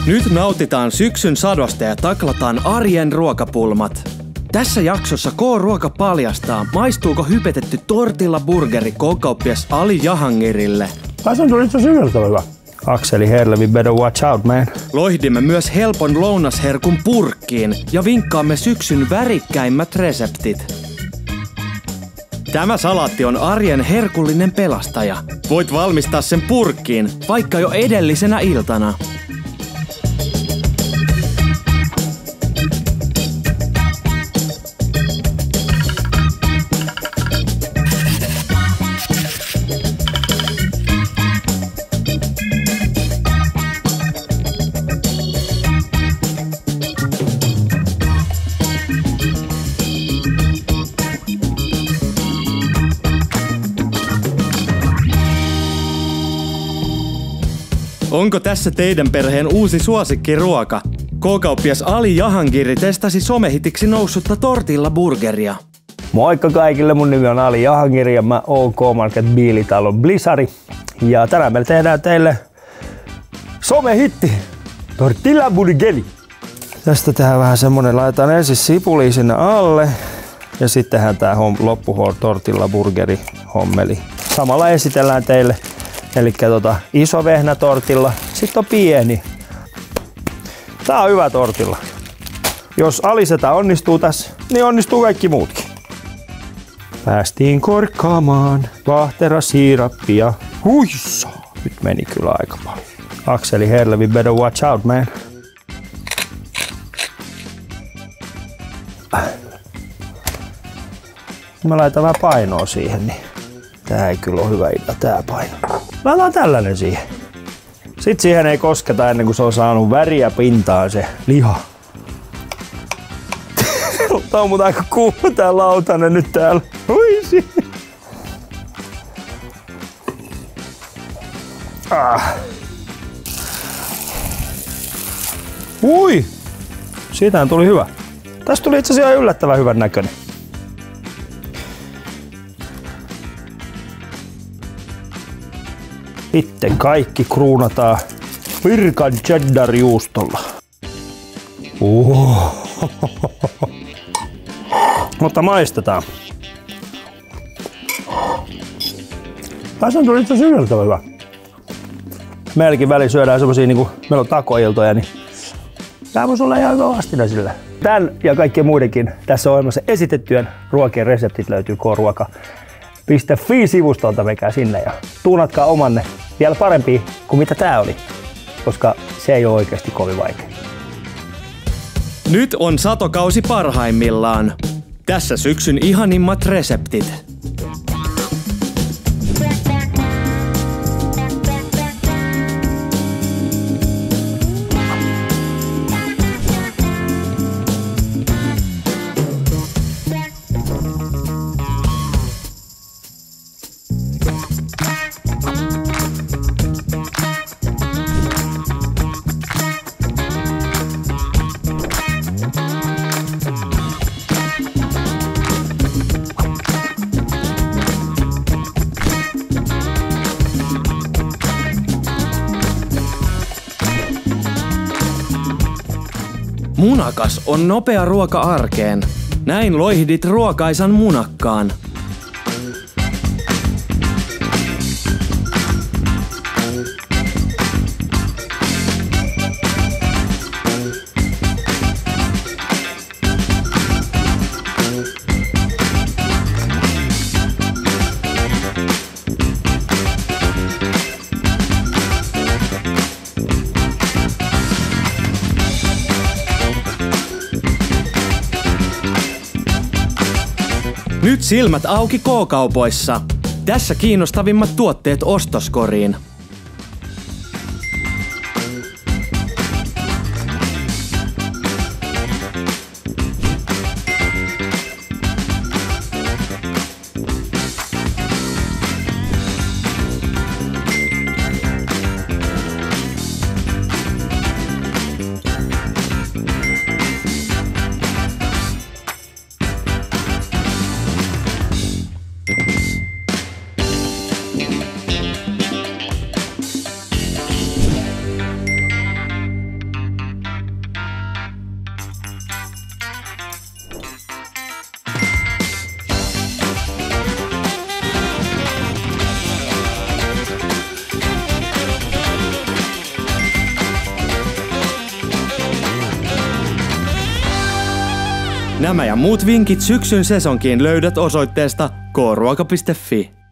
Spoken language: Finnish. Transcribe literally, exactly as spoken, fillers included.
Nyt nautitaan syksyn sadosta ja taklataan arjen ruokapulmat. Tässä jaksossa K-ruoka paljastaa, maistuuko hypetetty tortilla burgeri K-kauppias Ali Jahangirille. Tässä on tullut itse asiassa hyvä. Akseli Herlevi, better watch out, man. Loihdimme myös helpon lounasherkun purkkiin ja vinkkaamme syksyn värikkäimmät reseptit. Tämä salaatti on arjen herkullinen pelastaja. Voit valmistaa sen purkkiin, vaikka jo edellisenä iltana. Onko tässä teidän perheen uusi suosikkiruoka? K-kauppias Ali Jahangiri testasi somehitiksi noussutta tortilla burgeria. Moikka kaikille, mun nimi on Ali Jahangiri ja mä oon K-Market Biilitalon Blizzari. Ja tänään me tehdään teille somehitti, tortilla burgeri. Tästä tehdään vähän semmonen, laitetaan ensin sipuli sinne alle ja sitten tehdään tää loppu tortilla burgeri hommeli. Samalla esitellään teille Eli tota, iso vehnä tortilla, sitten on pieni. Tää on hyvä tortilla. Jos alisetä onnistuu tässä, niin onnistuu kaikki muutkin. Päästiin korkkaamaan vaahterasiirappia. Huissa! Nyt meni kyllä aika paljon. Akseli Herlevi, better watch out, man. Mä laitan vähän painoa siihen, niin tää ei kyllä ole hyvä idea, tää paino. Laitetaan tällainen siihen. Sitten siihen ei kosketa ennen kuin se on saanut väriä pintaan se liha. Tää on muuten aika kuuma tää lautanen nyt täällä. Huisi! Ah. Ui! Siitähän tuli hyvä. Tästä tuli itse asiassa yllättävän hyvän näköinen. Sitten kaikki kruunataan virkan cheddar-juustolla. Uh. Mutta maistetaan. Tässä on tullut itse asiassa yllättävän hyvä. Meilläkin väliin syödään semmosia niinku, meillä on takoiltoja, niin tää voisi olla ihan hyvä vastina sillä. Tän ja kaikkien muidenkin tässä ohjelmassa esitettyjen ruokien reseptit löytyy k ruoka piste fi-sivustolta, menkää sinne ja tuunatkaa omanne vielä parempia kuin mitä tää oli, koska se ei ole oikeasti kovin vaikea. Nyt on satokausi parhaimmillaan. Tässä syksyn ihanimmat reseptit. Munakas on nopea ruoka arkeen. Näin loihdit ruokaisan munakkaan. Nyt silmät auki K-kaupoissa. Tässä kiinnostavimmat tuotteet ostoskoriin. Nämä ja muut vinkit syksyn sesonkiin löydät osoitteesta k ruoka piste fi.